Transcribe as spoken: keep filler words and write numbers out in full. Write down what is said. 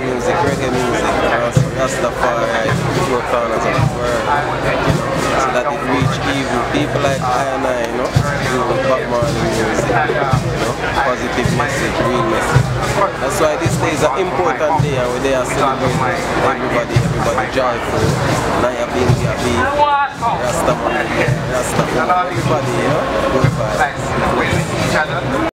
music, reggae music, Rastafari, four corners of the world, you know, so that it reach even people like I and I, you know, do Bob Marley music, you know, positive message, real message. That's why this day is an important day and we are celebrating everybody, everybody joyful, Naya being happy, Rastaman, Rastaman, everybody, you know, good vibes.